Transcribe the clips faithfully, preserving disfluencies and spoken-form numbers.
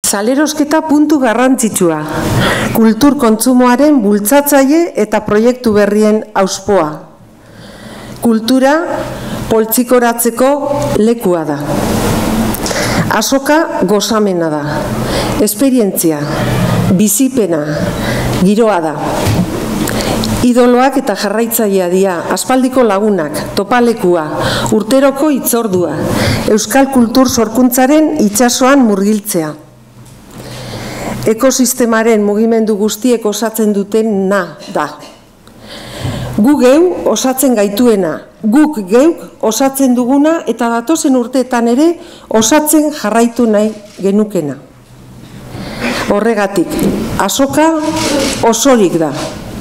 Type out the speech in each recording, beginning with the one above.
Salerosketa puntu garrantzitsua, kultur kontsumoaren bultzatzaile eta proiektu berrien auspoa. Kultura poltsikoratzeko lekua da. Azoka gozamena da, esperientzia, bizipena, giroa da. Idoloak eta jarraitzailea dira, aspaldiko lagunak, topalekua, urteroko hitzordua, euskal kultur sorkuntzaren itsasoan murgiltzea. Ekosistemaren mugimendu guztiek osatzen duten na da. Gu geu osatzen gaituena, guk geuk osatzen duguna eta datozen urteetan ere osatzen jarraitu nahi genukena. Horregatik, azoka osorik da.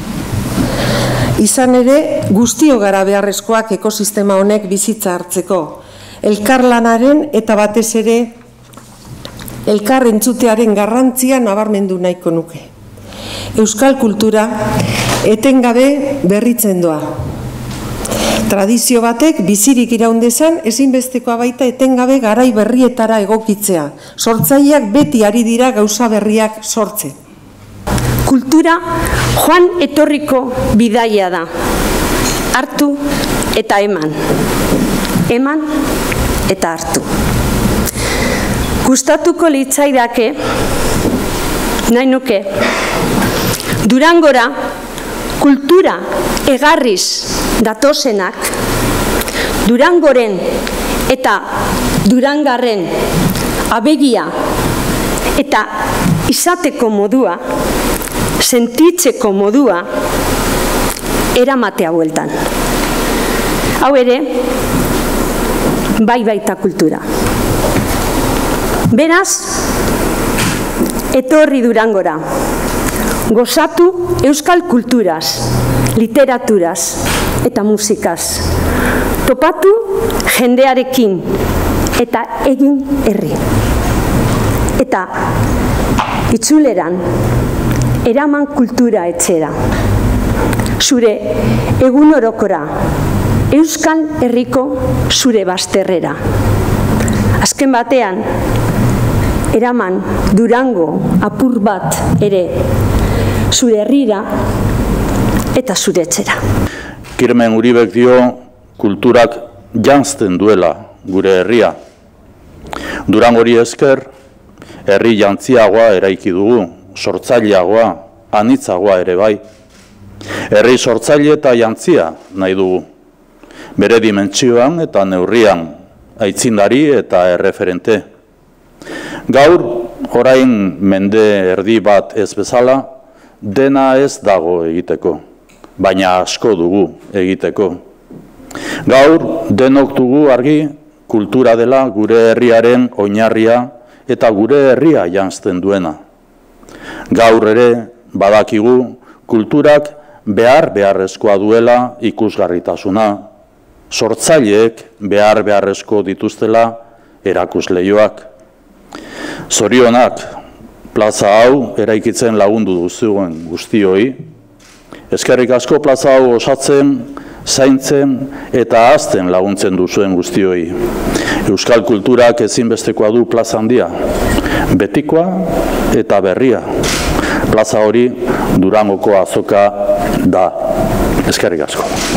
Izan ere, guztio gara beharrezkoak ekosistema honek bizitza hartzeko, elkarlanaren eta batez ere elkar entzutearen garrantzia nabarmendu nahiko nuke. Euskal kultura etengabe berritzen doa. Tradizio batek bizirik iraun dezan ezinbestekoa baita etengabe garai berrietara egokitzea. Sortzaileak beti ari dira gauza berriak sortzen. Kultura joan etorriko bidaia da. Hartu eta eman. Eman eta hartu. Gustatuko litzaidake, nahi nuke, Durangora kultura egarriz datozenak, Durangoren eta Durangarren abegia eta izateko modua, sentitzeko modua, eramatea bueltan. Hau ere, bai baita kultura. Beraz, etorri Durangora, gozatu euskal kulturaz, literaturaz eta musikaz. Topatu jendearekin eta egin herri. Eta itzuleran, eraman kultura etxera. Zure egun orokora, euskal herriko zure bazterrera. Azken batean, eraman Durango apur bat ere zure herrira eta zure etxera. Kirmen Uribek dio kulturak janzten duela gure herria. Durangori esker, herri jantziagoa eraiki dugu, sortzaileagoa, anitzagoa ere bai. Herri sortzaile eta jantzia nahi dugu. Bere dimentsioan eta neurrian, aitzindari eta erreferente. Gaur, orain mende erdi bat ez bezala, dena ez dago egiteko, baina asko dugu egiteko. Gaur, denok dugu argi, kultura dela gure herriaren oinarria eta gure herria janzten duena. Gaur ere, badakigu, kulturak behar beharrezkoa duela ikusgarritasuna, sortzaileek behar beharrezko dituztela erakusleioak. Zorionak, plaza hau eraikitzen lagundu duzuen guztioi, eskerrik asko plaza hau osatzen, zaintzen eta hazten laguntzen duzuen guztioi. Euskal kulturak ezinbestekoa du plaza handia, betikoa eta berria. Plaza hori Durangoko azoka da. Eskerrik asko.